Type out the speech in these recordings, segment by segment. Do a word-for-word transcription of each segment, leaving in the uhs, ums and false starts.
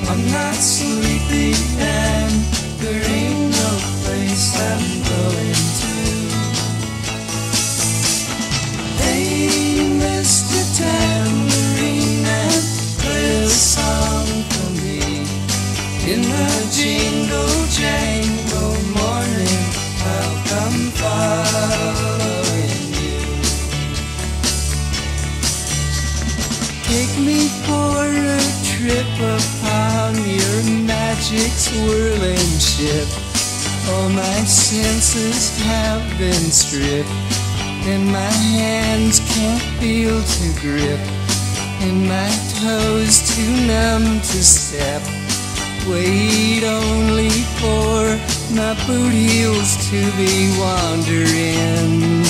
I'm not sleepy and there ain't no place I'm going to. Hey, Mister Tambourine Man, play a song for me. In the jingle jangle morning, I'll come following you. Take me for a trip upon your magic swirling ship. All my senses have been stripped, and my hands can't feel to grip, and my toes too numb to step. Wait only for my boot heels to be wandering.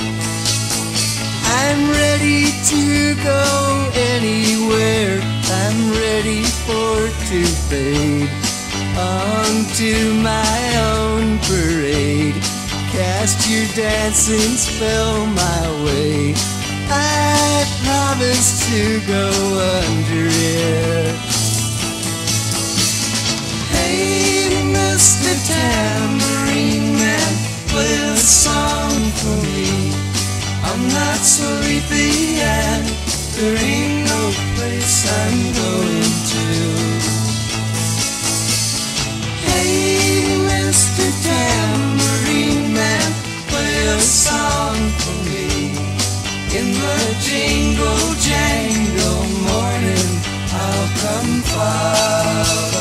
I'm ready to go anywhere, I'm ready for to fade onto my own parade. Cast your dancing spell my way, I promise to go under it. Hey, Mister Tambourine Man, play a song for me. I'm not sleepy and there ain't no place I'm going to. Hey, Mister Tambourine Man, play a song for me. In the jingle jangle morning, I'll come far.